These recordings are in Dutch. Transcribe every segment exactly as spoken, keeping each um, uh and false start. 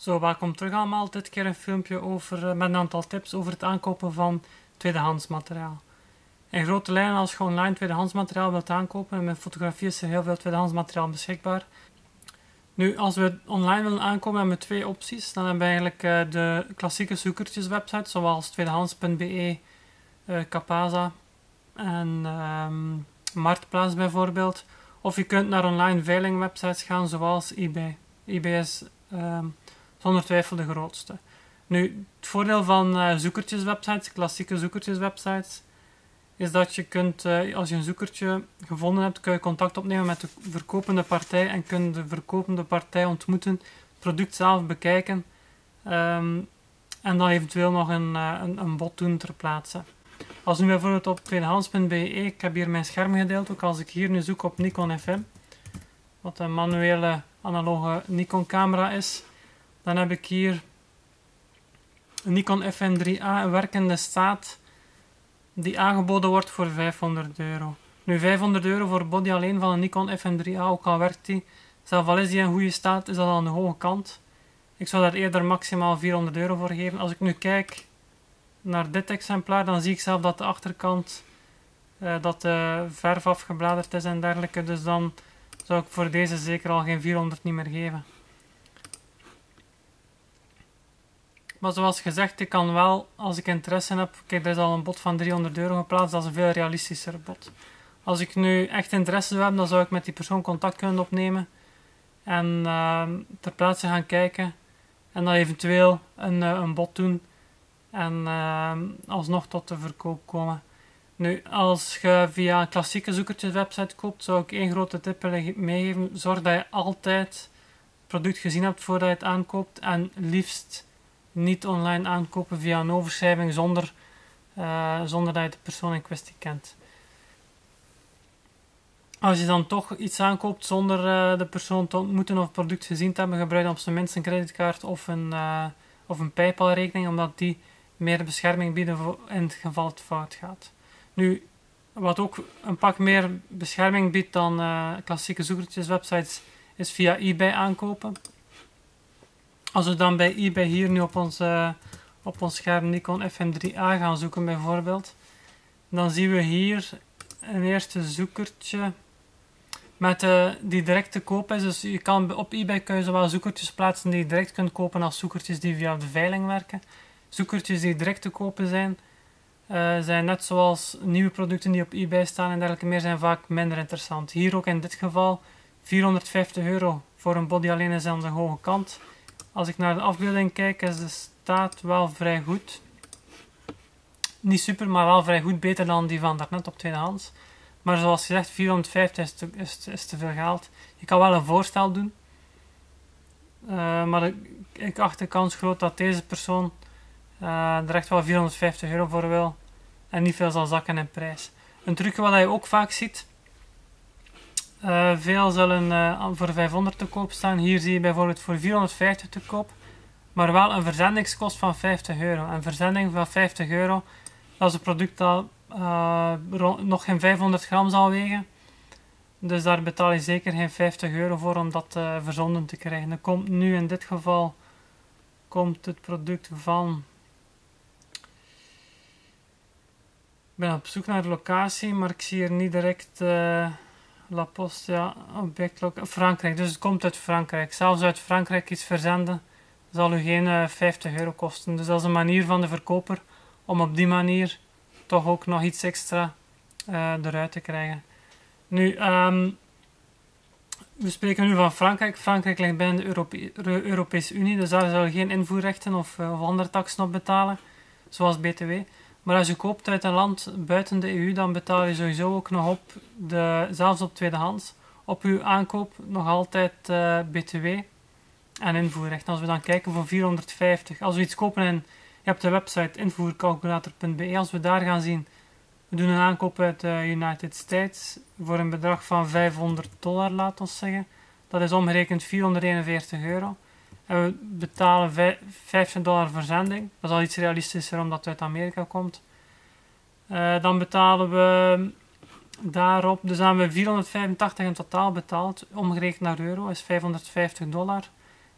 Zo, welkom terug allemaal. Dit keer een filmpje over, uh, met een aantal tips over het aankopen van tweedehands materiaal. In grote lijnen, als je online tweedehands materiaal wilt aankopen, in mijn fotografie is er heel veel tweedehands materiaal beschikbaar. Nu, als we online willen aankopen, hebben we twee opties. Dan hebben we eigenlijk uh, de klassieke zoekertjes websites, zoals tweedehands punt be, uh, Capaza en um, Marktplaats bijvoorbeeld. Of je kunt naar online veilingwebsites gaan, zoals eBay. eBay is um, zonder twijfel de grootste. Nu, het voordeel van uh, zoekertjeswebsites, klassieke zoekertjeswebsites, is dat je kunt, uh, als je een zoekertje gevonden hebt, kun je contact opnemen met de verkopende partij en kun je de verkopende partij ontmoeten, het product zelf bekijken um, en dan eventueel nog een, uh, een, een bod doen ter plaatse. Als nu bijvoorbeeld op tweedehands punt be, ik heb hier mijn scherm gedeeld, ook als ik hier nu zoek op Nikon F M, wat een manuele analoge Nikon camera is, dan heb ik hier een Nikon F M drie A in werkende staat die aangeboden wordt voor vijfhonderd euro. Nu vijfhonderd euro voor body alleen van een Nikon F M drie A, ook al werkt die, zelfs al is die in goede staat, is dat aan de hoge kant. Ik zou daar eerder maximaal vierhonderd euro voor geven. Als ik nu kijk naar dit exemplaar, dan zie ik zelf dat de achterkant uh, dat de verf afgebladerd is en dergelijke, dus dan zou ik voor deze zeker al geen vierhonderd niet meer geven. Maar zoals gezegd, ik kan wel, als ik interesse heb, kijk, er is al een bod van driehonderd euro geplaatst, dat is een veel realistischer bod. Als ik nu echt interesse zou hebben, dan zou ik met die persoon contact kunnen opnemen en uh, ter plaatse gaan kijken en dan eventueel een, uh, een bod doen en uh, alsnog tot de verkoop komen. Nu, als je via een klassieke zoekertjeswebsite koopt, zou ik één grote tip willen meegeven. Zorg dat je altijd het product gezien hebt voordat je het aankoopt en liefst niet online aankopen via een overschrijving zonder, uh, zonder dat je de persoon in kwestie kent. Als je dan toch iets aankoopt zonder uh, de persoon te ontmoeten of het product gezien te hebben, gebruik dan op zijn minst een creditcard of een, uh, of een PayPal rekening, omdat die meer bescherming bieden voor in het geval het fout gaat. Nu, wat ook een pak meer bescherming biedt dan uh, klassieke zoekertjeswebsites, is via eBay aankopen. Als we dan bij eBay hier nu op ons, uh, op ons scherm Nikon F M drie A gaan zoeken bijvoorbeeld, dan zien we hier een eerste zoekertje met, uh, die direct te koop is. Dus je kan, op eBay kun je zowel zoekertjes plaatsen die je direct kunt kopen als zoekertjes die via de veiling werken. Zoekertjes die direct te kopen zijn, uh, zijn net zoals nieuwe producten die op eBay staan en dergelijke meer, zijn vaak minder interessant. Hier ook in dit geval vierhonderdvijftig euro voor een body alleen is aan de hoge kant. Als ik naar de afbeelding kijk, is de staat wel vrij goed. Niet super, maar wel vrij goed. Beter dan die van daarnet op tweedehands. Maar zoals gezegd, vierhonderdvijftig is te, is, is te veel geld. Je kan wel een voorstel doen. Uh, maar ik, ik acht de kans groot dat deze persoon uh, er echt wel vierhonderdvijftig euro voor wil. En niet veel zal zakken in prijs. Een trucje wat je ook vaak ziet. Uh, veel zullen uh, voor vijfhonderd te koop staan. Hier zie je bijvoorbeeld voor vierhonderdvijftig te koop. Maar wel een verzendingskost van vijftig euro. Een verzending van vijftig euro. Dat is een product dat uh, nog geen vijfhonderd gram zal wegen. Dus daar betaal je zeker geen vijftig euro voor om dat uh, verzonden te krijgen. Dan komt nu in dit geval komt het product van... Ik ben op zoek naar de locatie, maar ik zie hier niet direct... Uh, La Poste, ja, object Frankrijk, dus het komt uit Frankrijk. Zelfs uit Frankrijk iets verzenden zal u geen uh, vijftig euro kosten. Dus dat is een manier van de verkoper om op die manier toch ook nog iets extra uh, eruit te krijgen. Nu, um, we spreken nu van Frankrijk. Frankrijk ligt binnen de Europe Europese Unie, dus daar zal je geen invoerrechten of, uh, of andere taksen op betalen, zoals B T W. Maar als je koopt uit een land buiten de E U, dan betaal je sowieso ook nog op, de, zelfs op tweedehands, op uw aankoop nog altijd uh, B T W en invoerrechten. Als we dan kijken voor vierhonderdvijftig, als we iets kopen in, je hebt de website invoercalculator punt be, als we daar gaan zien, we doen een aankoop uit de uh, United States voor een bedrag van vijfhonderd dollar, laat ons zeggen. Dat is omgerekend vierhonderdeenenveertig euro. En we betalen vijftig dollar verzending. Dat is al iets realistischer omdat het uit Amerika komt. Uh, dan betalen we daarop, dus dan hebben we vierhonderdvijfentachtig in totaal betaald. Omgerekend naar euro is vijfhonderdvijftig dollar.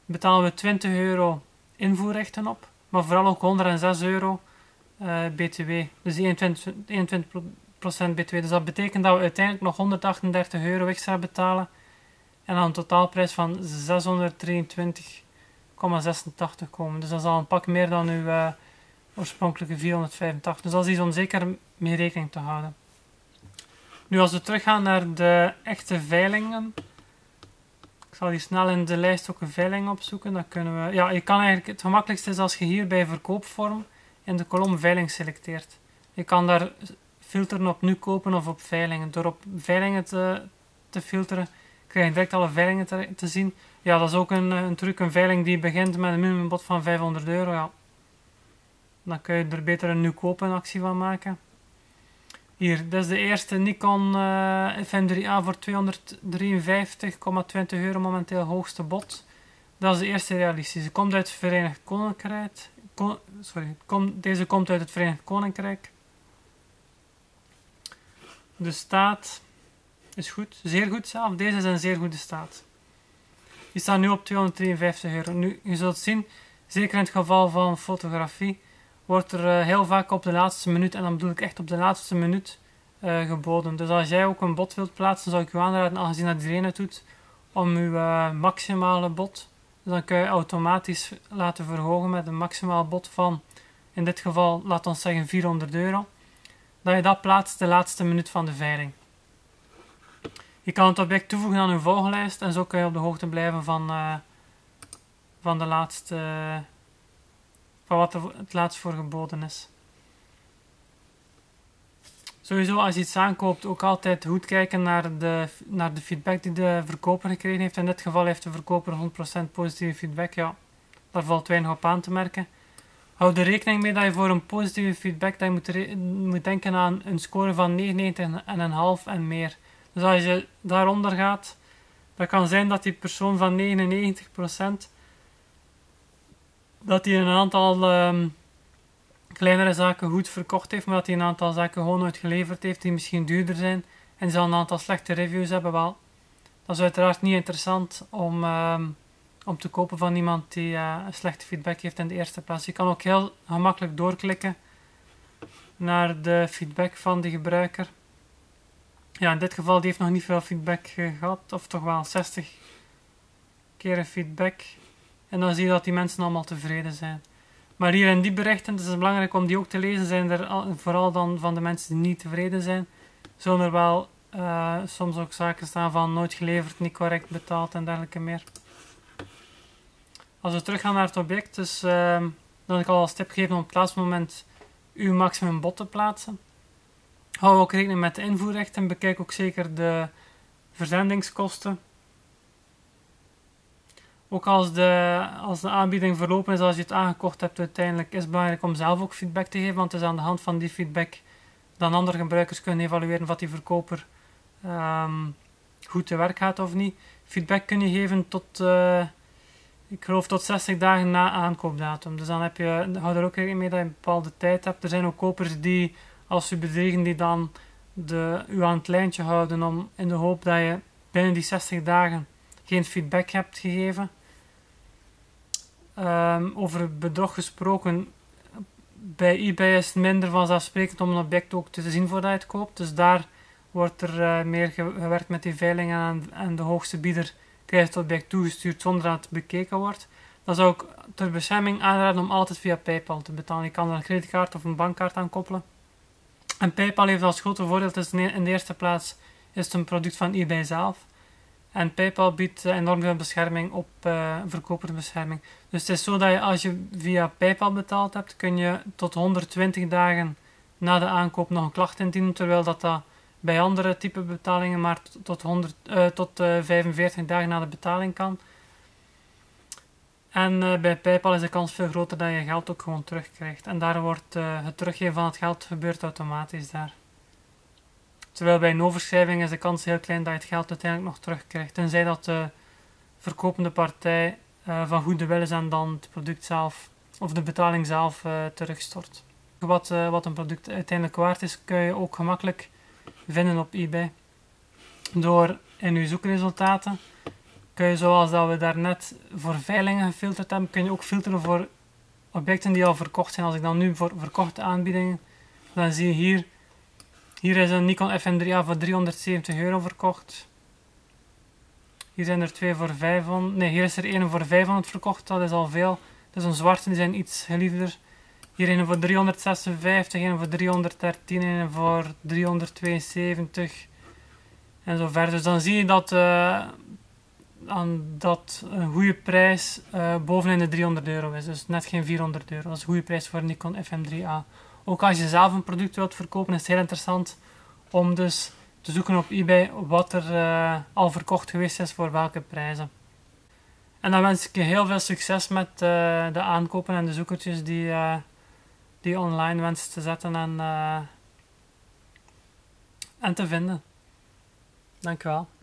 betalen we twintig euro invoerrechten op, maar vooral ook honderdzes euro uh, B T W. Dus eenentwintig, eenentwintig procent B T W. Dus dat betekent dat we uiteindelijk nog honderdachtendertig euro extra betalen en aan een totaalprijs van zeshonderddrieëntwintig komma zesentachtig komen. Dus dat is al een pak meer dan uw uh, oorspronkelijke vierhonderdvijfentachtig. Dus dat is iets om zeker mee rekening te houden. Nu, als we teruggaan naar de echte veilingen. Ik zal hier snel in de lijst ook een veiling opzoeken. Dan kunnen we, ja, je kan eigenlijk, het gemakkelijkste is als je hier bij verkoopvorm in de kolom veiling selecteert. Je kan daar filteren op nu kopen of op veilingen. Door op veilingen te, te filteren krijg je direct alle veilingen te, te zien. Ja, dat is ook een, een truc, een veiling die begint met een minimumbod van vijfhonderd euro. Ja. Dan kun je er beter een nu kopen actie van maken. Hier, dit is de eerste Nikon uh, F M drie A voor tweehonderddrieënvijftig komma twintig euro, momenteel hoogste bod. Dat is de eerste realistische. Komt uit het Verenigd Koninkrijk. Kon, sorry, kom, deze komt uit het Verenigd Koninkrijk. De staat is goed, zeer goed zelf. Deze is in zeer goede staat. Die staat nu op tweehonderddrieënvijftig euro. Nu, je zult zien, zeker in het geval van fotografie, wordt er uh, heel vaak op de laatste minuut, en dan bedoel ik echt op de laatste minuut, uh, geboden. Dus als jij ook een bod wilt plaatsen, zou ik u aanraden, aangezien dat iedereen het doet, om uw uh, maximale bod, dus dan kun je automatisch laten verhogen met een maximaal bod van, in dit geval, laat ons zeggen vierhonderd euro, dat je dat plaatst de laatste minuut van de veiling. Je kan het object toevoegen aan uw volglijst en zo kun je op de hoogte blijven van, uh, van de laatste... Uh, van wat er het laatst voor geboden is. Sowieso als je iets aankoopt ook altijd goed kijken naar de, naar de feedback die de verkoper gekregen heeft. In dit geval heeft de verkoper honderd procent positieve feedback. Ja, daar valt weinig op aan te merken. Houd er rekening mee dat je voor een positieve feedback dat je moet, moet denken aan een score van negenennegentig komma vijf en meer. Dus als je daaronder gaat, dat kan zijn dat die persoon van negenennegentig procent dat hij een aantal um, kleinere zaken goed verkocht heeft, maar dat hij een aantal zaken gewoon nooit geleverd heeft die misschien duurder zijn en die zal een aantal slechte reviews hebben. Wel, dat is uiteraard niet interessant om, um, om te kopen van iemand die uh, een slechte feedback heeft in de eerste plaats. Je kan ook heel gemakkelijk doorklikken naar de feedback van de gebruiker. Ja, in dit geval die heeft nog niet veel feedback gehad, of toch wel zestig keer een feedback. En dan zie je dat die mensen allemaal tevreden zijn. Maar hier in die berichten, het is belangrijk om die ook te lezen, zijn er al, vooral dan van de mensen die niet tevreden zijn, zullen er wel uh, soms ook zaken staan van nooit geleverd, niet correct betaald en dergelijke meer. Als we teruggaan naar het object, dus uh, dan heb ik al als tip gegeven om op het laatste moment uw maximum bod te plaatsen. Hou ook rekening met de invoerrechten, bekijk ook zeker de verzendingskosten. Ook als de, als de aanbieding verlopen is, als je het aangekocht hebt uiteindelijk, is het belangrijk om zelf ook feedback te geven, want het is aan de hand van die feedback dat andere gebruikers kunnen evalueren of die verkoper um, goed te werk gaat of niet. Feedback kun je geven tot, uh, ik geloof tot zestig dagen na aankoopdatum. Dus dan heb je, hou er ook rekening mee dat je een bepaalde tijd hebt. Er zijn ook kopers die, als ze bedriegen, die dan de, u aan het lijntje houden om, in de hoop dat je binnen die zestig dagen geen feedback hebt gegeven. Um, over bedrog gesproken, bij eBay is het minder vanzelfsprekend om een object ook te zien voordat je het koopt. Dus daar wordt er uh, meer gewerkt met die veilingen en, en de hoogste bieder krijgt het object toegestuurd zonder dat het bekeken wordt. Dan zou ik ter bescherming aanraden om altijd via PayPal te betalen. Je kan er een creditcard of een bankkaart aan koppelen. En PayPal heeft als grote voordeel, het is in de eerste plaats is het een product van eBay zelf. En PayPal biedt enorm veel bescherming op uh, verkopersbescherming. Dus het is zo dat je als je via PayPal betaald hebt, kun je tot honderdtwintig dagen na de aankoop nog een klacht indienen, terwijl dat, dat bij andere type betalingen maar tot, honderd, uh, tot uh, vijfenveertig dagen na de betaling kan. En uh, bij PayPal is de kans veel groter dat je geld ook gewoon terugkrijgt. En daar wordt uh, het teruggeven van het geld gebeurt automatisch daar. Terwijl bij een overschrijving is de kans heel klein dat je het geld uiteindelijk nog terugkrijgt. Tenzij dat de verkopende partij uh, van goede wil is en dan het product zelf of de betaling zelf uh, terugstort. Wat, uh, wat een product uiteindelijk waard is, kun je ook gemakkelijk vinden op eBay. Door in uw zoekresultaten kun je, zoals dat we daarnet voor veilingen gefilterd hebben, kun je ook filteren voor objecten die al verkocht zijn. Als ik dan nu voor verkochte aanbiedingen, dan zie je hier, hier is een Nikon F M drie A voor driehonderdzeventig euro verkocht. Hier zijn er twee voor vijfhonderd. Nee, hier is er één voor vijfhonderd verkocht. Dat is al veel. Dat is een zwarte, die zijn iets geliefder. Hier een voor driehonderdzesenvijftig, een voor driehonderddertien, een voor driehonderdtweeënzeventig. En zo verder. Dus dan zie je dat, uh, dat een goede prijs uh, bovenin de driehonderd euro is. Dus net geen vierhonderd euro. Dat is een goede prijs voor een Nikon F M drie A. Ook als je zelf een product wilt verkopen, is het heel interessant om dus te zoeken op eBay wat er uh, al verkocht geweest is voor welke prijzen. En dan wens ik je heel veel succes met uh, de aankopen en de zoekertjes die, uh, die je online wenst te zetten en, uh, en te vinden. Dankjewel.